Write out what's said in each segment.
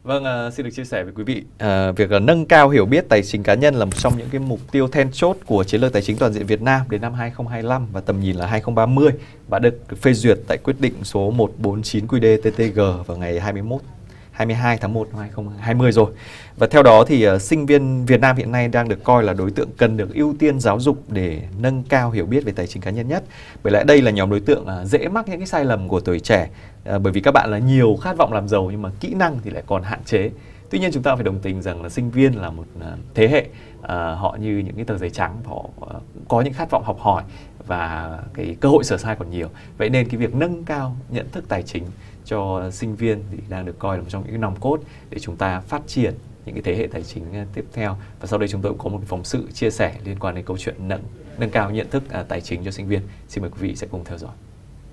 Vâng, xin được chia sẻ với quý vị, việc nâng cao hiểu biết tài chính cá nhân là một trong những cái mục tiêu then chốt của chiến lược tài chính toàn diện Việt Nam đến năm 2025 và tầm nhìn là 2030 và được phê duyệt tại quyết định số 149 QĐ-TTG vào ngày 22 tháng 1 năm 2020 rồi. Và theo đó thì sinh viên Việt Nam hiện nay đang được coi là đối tượng cần được ưu tiên giáo dục để nâng cao hiểu biết về tài chính cá nhân nhất. Bởi lẽ đây là nhóm đối tượng dễ mắc những cái sai lầm của tuổi trẻ, bởi vì các bạn là nhiều khát vọng làm giàu nhưng mà kỹ năng thì lại còn hạn chế. Tuy nhiên chúng ta phải đồng tình rằng là sinh viên là một thế hệ, họ như những cái tờ giấy trắng, họ có những khát vọng học hỏi và cái cơ hội sửa sai còn nhiều. Vậy nên cái việc nâng cao nhận thức tài chính cho sinh viên thì đang được coi là một trong những cái nòng cốt để chúng ta phát triển những cái thế hệ tài chính tiếp theo. Và sau đây chúng tôi cũng có một phóng sự chia sẻ liên quan đến câu chuyện nâng cao nhận thức tài chính cho sinh viên. Xin mời quý vị sẽ cùng theo dõi.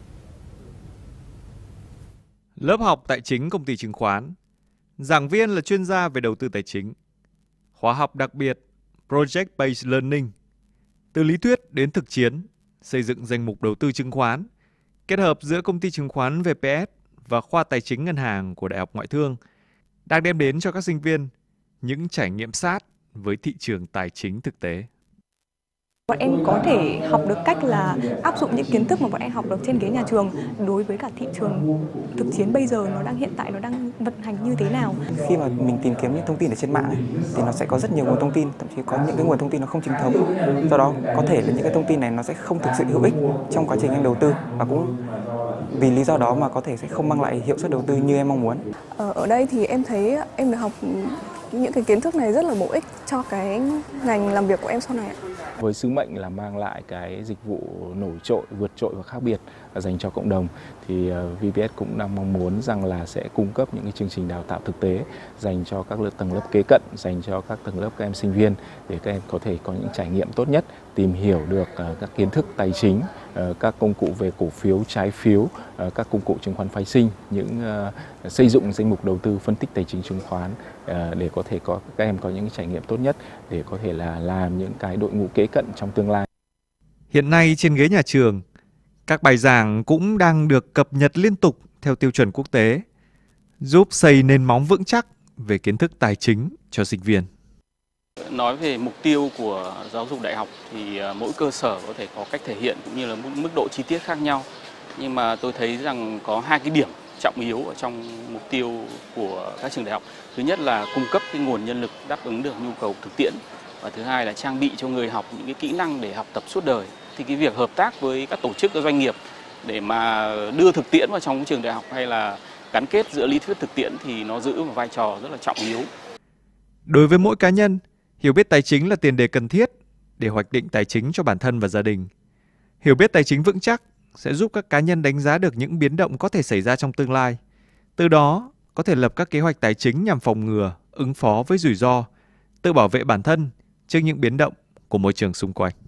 Lớp học tài chính công ty chứng khoán. Giảng viên là chuyên gia về đầu tư tài chính. Khóa học đặc biệt Project Based Learning. Từ lý thuyết đến thực chiến, xây dựng danh mục đầu tư chứng khoán, kết hợp giữa công ty chứng khoán VPS và khoa tài chính ngân hàng của Đại học Ngoại thương đang đem đến cho các sinh viên những trải nghiệm sát với thị trường tài chính thực tế. Bọn em có thể học được cách là áp dụng những kiến thức mà bọn em học được trên ghế nhà trường đối với cả thị trường thực chiến bây giờ hiện tại nó đang vận hành như thế nào. Khi mà mình tìm kiếm những thông tin ở trên mạng ấy, thì nó sẽ có rất nhiều nguồn thông tin, thậm chí có những cái nguồn thông tin nó không chính thống. Do đó có thể là những cái thông tin này nó sẽ không thực sự hữu ích trong quá trình em đầu tư, và cũng vì lý do đó mà có thể sẽ không mang lại hiệu suất đầu tư như em mong muốn. Ở đây thì em thấy em được học những cái kiến thức này rất là bổ ích cho cái ngành làm việc của em sau này. Với sứ mệnh là mang lại cái dịch vụ nổi trội, vượt trội và khác biệt dành cho cộng đồng, thì VPS cũng đang mong muốn rằng là sẽ cung cấp những cái chương trình đào tạo thực tế dành cho các tầng lớp kế cận, dành cho các tầng lớp các em sinh viên để các em có thể có những trải nghiệm tốt nhất, tìm hiểu được các kiến thức tài chính, các công cụ về cổ phiếu, trái phiếu, các công cụ chứng khoán phái sinh, những xây dựng danh mục đầu tư, phân tích tài chính chứng khoán để có thể các em có những trải nghiệm tốt nhất để có thể là làm những cái đội ngũ kế cận trong tương lai. Hiện nay trên ghế nhà trường, các bài giảng cũng đang được cập nhật liên tục theo tiêu chuẩn quốc tế, giúp xây nền móng vững chắc về kiến thức tài chính cho sinh viên. Nói về mục tiêu của giáo dục đại học thì mỗi cơ sở có thể có cách thể hiện cũng như là mức độ chi tiết khác nhau. Nhưng mà tôi thấy rằng có hai cái điểm trọng yếu ở trong mục tiêu của các trường đại học. Thứ nhất là cung cấp cái nguồn nhân lực đáp ứng được nhu cầu thực tiễn. Và thứ hai là trang bị cho người học những cái kỹ năng để học tập suốt đời. Thì cái việc hợp tác với các tổ chức, các doanh nghiệp để mà đưa thực tiễn vào trong trường đại học hay là gắn kết giữa lý thuyết thực tiễn thì nó giữ một vai trò rất là trọng yếu. Đối với mỗi cá nhân, hiểu biết tài chính là tiền đề cần thiết để hoạch định tài chính cho bản thân và gia đình. Hiểu biết tài chính vững chắc sẽ giúp các cá nhân đánh giá được những biến động có thể xảy ra trong tương lai. Từ đó, có thể lập các kế hoạch tài chính nhằm phòng ngừa, ứng phó với rủi ro, tự bảo vệ bản thân trước những biến động của môi trường xung quanh.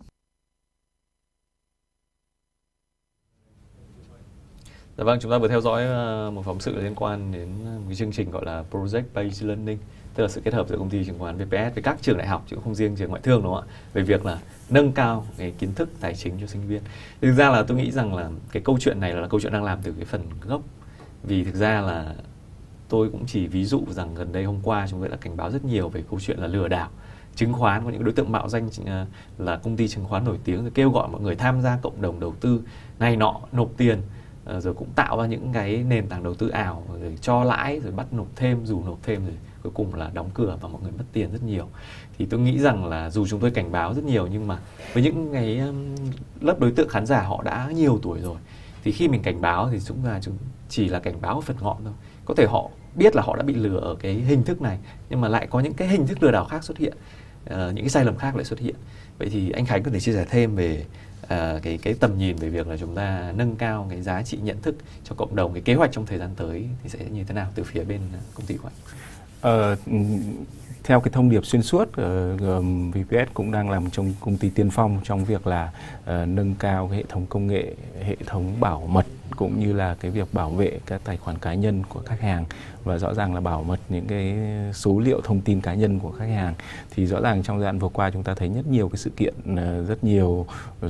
Dạ vâng, chúng ta vừa theo dõi một phóng sự liên quan đến một cái chương trình gọi là Project Based Learning, tức là sự kết hợp giữa công ty chứng khoán VPS với các trường đại học chứ không riêng trường ngoại thương, đúng không ạ? Về việc là nâng cao cái kiến thức tài chính cho sinh viên. Thực ra là tôi nghĩ rằng là cái câu chuyện này là câu chuyện đang làm từ cái phần gốc. Vì thực ra là tôi cũng chỉ ví dụ rằng gần đây hôm qua chúng tôi đã cảnh báo rất nhiều về câu chuyện là lừa đảo chứng khoán, có những đối tượng mạo danh là công ty chứng khoán nổi tiếng rồi kêu gọi mọi người tham gia cộng đồng đầu tư này nọ, nộp tiền, rồi cũng tạo ra những cái nền tảng đầu tư ảo rồi cho lãi, rồi bắt nộp thêm, rủ nộp thêm, rồi cuối cùng là đóng cửa và mọi người mất tiền rất nhiều. Thì tôi nghĩ rằng là dù chúng tôi cảnh báo rất nhiều nhưng mà với những cái lớp đối tượng khán giả họ đã nhiều tuổi rồi, thì khi mình cảnh báo thì chúng chỉ là cảnh báo phần ngọn thôi. Có thể họ biết là họ đã bị lừa ở cái hình thức này, nhưng mà lại có những cái hình thức lừa đảo khác xuất hiện, những cái sai lầm khác lại xuất hiện. Vậy thì anh Khánh có thể chia sẻ thêm về cái tầm nhìn về việc là chúng ta nâng cao cái giá trị nhận thức cho cộng đồng, cái kế hoạch trong thời gian tới thì sẽ như thế nào từ phía bên công ty của anh? Theo cái thông điệp xuyên suốt, VPS cũng đang làm trong công ty tiên phong trong việc là nâng cao cái hệ thống công nghệ, hệ thống bảo mật cũng như là cái việc bảo vệ các tài khoản cá nhân của khách hàng và rõ ràng là bảo mật những cái số liệu thông tin cá nhân của khách hàng. Thì rõ ràng trong giai đoạn vừa qua chúng ta thấy rất nhiều cái sự kiện, rất nhiều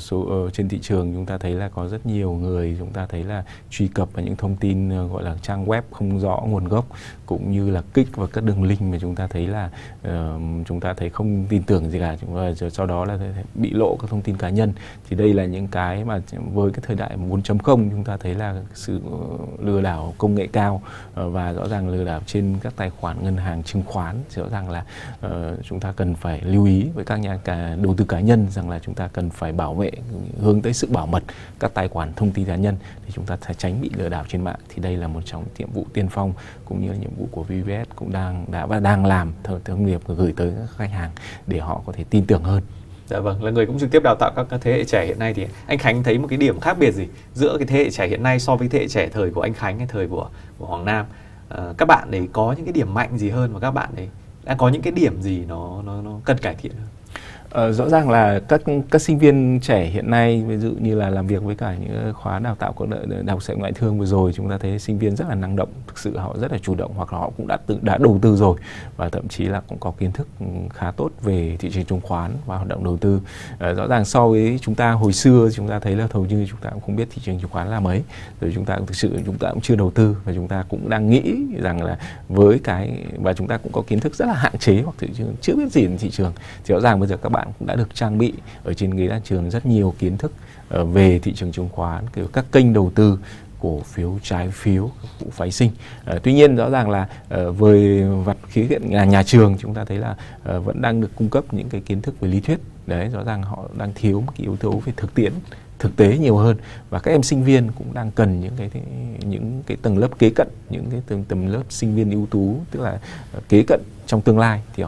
số trên thị trường chúng ta thấy là có rất nhiều người chúng ta thấy là truy cập vào những thông tin gọi là trang web không rõ nguồn gốc, cũng như là kích vào các đường link mà chúng ta thấy là chúng ta thấy không tin tưởng gì cả, và sau đó là bị lộ các thông tin cá nhân. Thì đây là những cái mà với cái thời đại 4.0 chúng ta thấy là sự lừa đảo công nghệ cao, và rõ ràng lừa đảo trên các tài khoản ngân hàng, chứng khoán. Rõ ràng là chúng ta cần phải lưu ý với các nhà đầu tư cá nhân rằng là chúng ta cần phải bảo vệ, hướng tới sự bảo mật các tài khoản thông tin cá nhân thì chúng ta sẽ tránh bị lừa đảo trên mạng. Thì đây là một trong những nhiệm vụ tiên phong cũng như là nhiệm vụ của VPS cũng đang làm thông điệp gửi tới các khách hàng để họ có thể tin tưởng hơn. Dạ vâng, là người cũng trực tiếp đào tạo các thế hệ trẻ hiện nay, thì anh Khánh thấy một cái điểm khác biệt gì giữa cái thế hệ trẻ hiện nay so với thế hệ trẻ thời của anh Khánh hay thời của Hoàng Nam? Các bạn ấy có những cái điểm mạnh gì hơn, và các bạn ấy đã có những cái điểm gì nó cần cải thiện hơn? Rõ ràng là các sinh viên trẻ hiện nay, ví dụ như là làm việc với cả những khóa đào tạo của Đại học Ngoại thương vừa rồi, chúng ta thấy sinh viên rất là năng động, thực sự họ rất là chủ động, hoặc là họ cũng đã đầu tư rồi, và thậm chí là cũng có kiến thức khá tốt về thị trường chứng khoán và hoạt động đầu tư. Rõ ràng so với chúng ta hồi xưa, chúng ta thấy là hầu như chúng ta cũng không biết thị trường chứng khoán là mấy, rồi chúng ta cũng chưa đầu tư, và chúng ta cũng đang nghĩ rằng là với cái, và chúng ta cũng có kiến thức rất là hạn chế, hoặc chưa biết gì về thị trường. Thì rõ ràng bây giờ các bạn cũng đã được trang bị ở trên ghế nhà trường rất nhiều kiến thức về thị trường chứng khoán, các kênh đầu tư, cổ phiếu, trái phiếu, vụ phái sinh. Tuy nhiên rõ ràng là với mặt khía cạnh nhà trường chúng ta thấy là vẫn đang được cung cấp những cái kiến thức về lý thuyết. Đấy, rõ ràng họ đang thiếu một cái yếu tố về thực tế nhiều hơn, và các em sinh viên cũng đang cần những cái tầng lớp kế cận, những cái tầng lớp sinh viên ưu tú, tức là kế cận trong tương lai, thì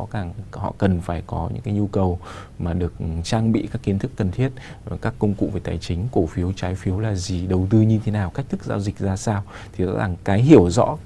họ cần phải có những cái nhu cầu mà được trang bị các kiến thức cần thiết, các công cụ về tài chính, cổ phiếu, trái phiếu là gì, đầu tư như thế nào, cách thức giao dịch ra sao. Thì rõ ràng cái hiểu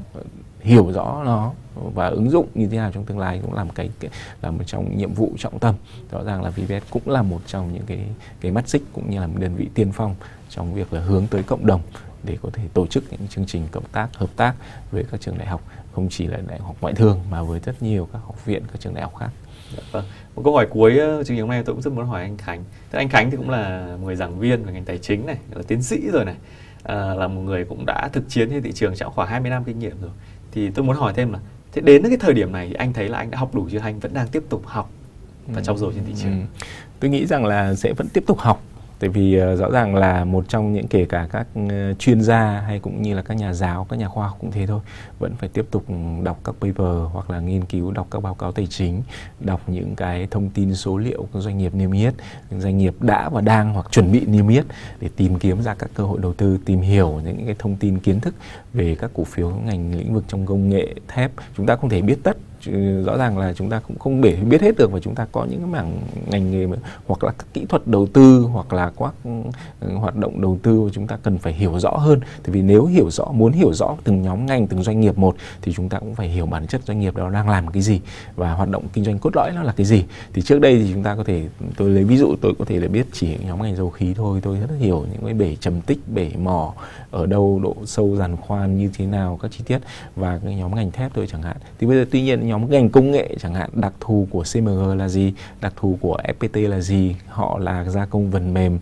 rõ nó và ứng dụng như thế nào trong tương lai cũng là một trong nhiệm vụ trọng tâm. Rõ ràng là VPS cũng là một trong những cái mắt xích, cũng như là một đơn vị tiên phong trong việc là hướng tới cộng đồng để có thể tổ chức những chương trình hợp tác với các trường đại học, không chỉ là Đại học Ngoại thương mà với rất nhiều các học viện, các trường đại học khác. Vâng. Một câu hỏi cuối chương trình hôm nay tôi cũng rất muốn hỏi anh Khánh. Thế anh Khánh thì cũng là một người giảng viên về ngành tài chính này, là tiến sĩ rồi này, là một người cũng đã thực chiến trên thị trường trong khoảng 20 năm kinh nghiệm rồi. Thì tôi muốn hỏi thêm là thế đến cái thời điểm này anh thấy là anh đã học đủ chưa, anh vẫn đang tiếp tục học và trau dồi trên thị trường? Tôi nghĩ rằng là sẽ vẫn tiếp tục học. Tại vì rõ ràng là một trong những, kể cả các chuyên gia hay cũng như là các nhà giáo, các nhà khoa học cũng thế thôi, vẫn phải tiếp tục đọc các paper hoặc là nghiên cứu, đọc các báo cáo tài chính, đọc những cái thông tin số liệu của doanh nghiệp niêm yết, doanh nghiệp đã và đang hoặc chuẩn bị niêm yết, để tìm kiếm ra các cơ hội đầu tư, tìm hiểu những cái thông tin kiến thức về các cổ phiếu ngành lĩnh vực trong công nghệ thép. Chúng ta không thể biết tất, rõ ràng là chúng ta cũng không để biết hết được, và chúng ta có những cái mảng ngành nghề hoặc là các kỹ thuật đầu tư hoặc là các hoạt động đầu tư mà chúng ta cần phải hiểu rõ hơn. Tại vì nếu muốn hiểu rõ từng nhóm ngành, từng doanh nghiệp một, thì chúng ta cũng phải hiểu bản chất doanh nghiệp đó đang làm cái gì và hoạt động kinh doanh cốt lõi nó là cái gì. Thì trước đây thì chúng ta có thể, tôi lấy ví dụ, tôi có thể là biết chỉ nhóm ngành dầu khí thôi, tôi rất hiểu những cái bể trầm tích, bể mỏ ở đâu, độ sâu giàn khoan như thế nào, các chi tiết, và cái nhóm ngành thép tôi chẳng hạn. Thì bây giờ tuy nhiên nhóm ngành công nghệ chẳng hạn, đặc thù của CMG là gì, đặc thù của FPT là gì, họ là gia công phần mềm,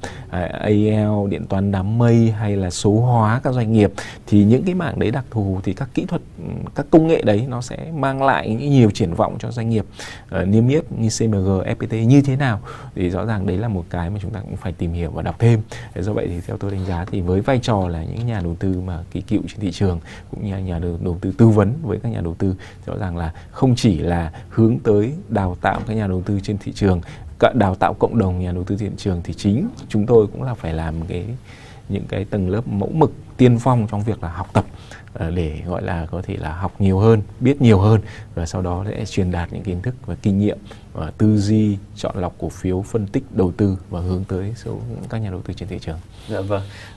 AL, điện toán đám mây, hay là số hóa các doanh nghiệp, thì những cái mảng đấy đặc thù thì các kỹ thuật, các công nghệ đấy nó sẽ mang lại nhiều triển vọng cho doanh nghiệp niêm yết như CMG, FPT như thế nào. Thì rõ ràng đấy là một cái mà chúng ta cũng phải tìm hiểu và đọc thêm. Do vậy thì theo tôi đánh giá thì với vai trò là những nhà đầu tư mà kỳ cựu trên thị trường, cũng như nhà đầu tư tư vấn với các nhà đầu tư, rõ ràng là không chỉ là hướng tới đào tạo các nhà đầu tư trên thị trường, đào tạo cộng đồng nhà đầu tư thị trường, thì chính chúng tôi cũng là phải làm những cái tầng lớp mẫu mực tiên phong trong việc là học tập, để gọi là có thể là học nhiều hơn, biết nhiều hơn, và sau đó sẽ truyền đạt những kiến thức và kinh nghiệm và tư duy, chọn lọc cổ phiếu, phân tích đầu tư và hướng tới số các nhà đầu tư trên thị trường. Dạ vâng.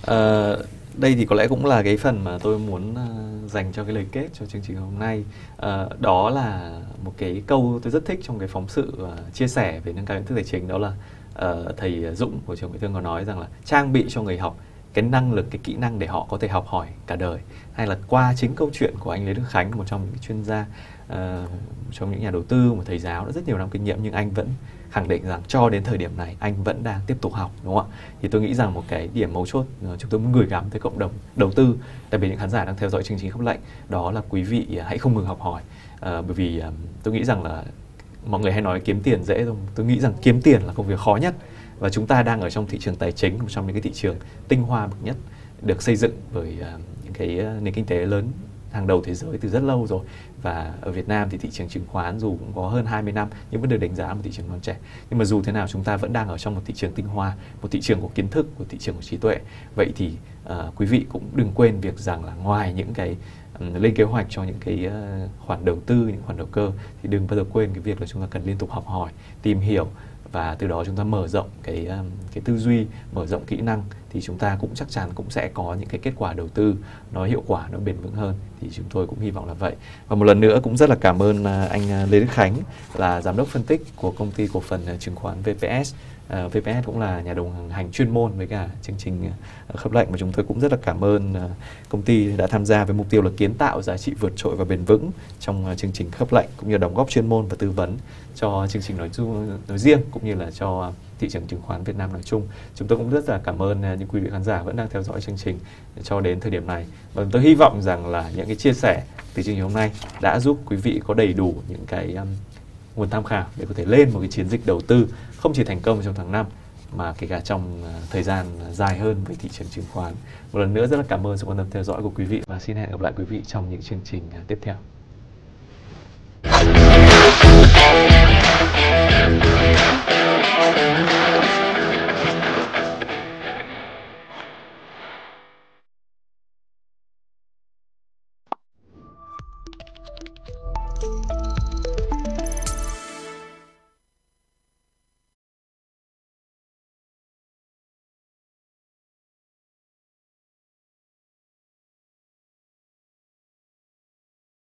Đây thì có lẽ cũng là cái phần mà tôi muốn dành cho cái lời kết cho chương trình hôm nay. Đó là một cái câu tôi rất thích trong cái phóng sự chia sẻ về nâng cao kiến thức tài chính, đó là thầy Dũng của trường Ngoại thương có nói rằng là trang bị cho người học cái năng lực, cái kỹ năng để họ có thể học hỏi cả đời, hay là qua chính câu chuyện của anh Lê Đức Khánh, một trong những chuyên gia, trong những nhà đầu tư, một thầy giáo đã rất nhiều năm kinh nghiệm, nhưng anh vẫn khẳng định rằng cho đến thời điểm này anh vẫn đang tiếp tục học, đúng không ạ? Thì tôi nghĩ rằng một cái điểm mấu chốt chúng tôi muốn gửi gắm tới cộng đồng đầu tư, đặc biệt những khán giả đang theo dõi chương trình Khớp Lệnh, đó là quý vị hãy không ngừng học hỏi. Bởi vì tôi nghĩ rằng là mọi người hay nói kiếm tiền dễ thôi, tôi nghĩ rằng kiếm tiền là công việc khó nhất, và chúng ta đang ở trong thị trường tài chính, một trong những cái thị trường tinh hoa bậc nhất, được xây dựng bởi những cái nền kinh tế lớn hàng đầu thế giới từ rất lâu rồi. Và ở Việt Nam thì thị trường chứng khoán dù cũng có hơn 20 năm nhưng vẫn được đánh giá một thị trường non trẻ. Nhưng mà dù thế nào chúng ta vẫn đang ở trong một thị trường tinh hoa, một thị trường của kiến thức, một thị trường của trí tuệ. Vậy thì quý vị cũng đừng quên việc rằng là ngoài những cái lên kế hoạch cho những cái khoản đầu tư, những khoản đầu cơ, thì đừng bao giờ quên cái việc là chúng ta cần liên tục học hỏi, tìm hiểu, và từ đó chúng ta mở rộng cái tư duy, mở rộng kỹ năng, thì chúng ta cũng chắc chắn cũng sẽ có những cái kết quả đầu tư nó hiệu quả, nó bền vững hơn. Thì chúng tôi cũng hy vọng là vậy. Và một lần nữa cũng rất là cảm ơn anh Lê Đức Khánh, là giám đốc phân tích của công ty cổ phần chứng khoán VPS. VPS cũng là nhà đồng hành chuyên môn với cả chương trình Khớp Lệnh, và chúng tôi cũng rất là cảm ơn công ty đã tham gia với mục tiêu là kiến tạo giá trị vượt trội và bền vững trong chương trình Khớp Lệnh, cũng như đóng góp chuyên môn và tư vấn cho chương trình nói riêng, cũng như là cho thị trường chứng khoán Việt Nam nói chung. Chúng tôi cũng rất là cảm ơn những quý vị khán giả vẫn đang theo dõi chương trình cho đến thời điểm này. Và tôi hy vọng rằng là những cái chia sẻ từ chương trình hôm nay đã giúp quý vị có đầy đủ những cái nguồn tham khảo để có thể lên một cái chiến dịch đầu tư không chỉ thành công trong tháng 5 mà kể cả trong thời gian dài hơn với thị trường chứng khoán. Một lần nữa rất là cảm ơn sự quan tâm theo dõi của quý vị, và xin hẹn gặp lại quý vị trong những chương trình tiếp theo.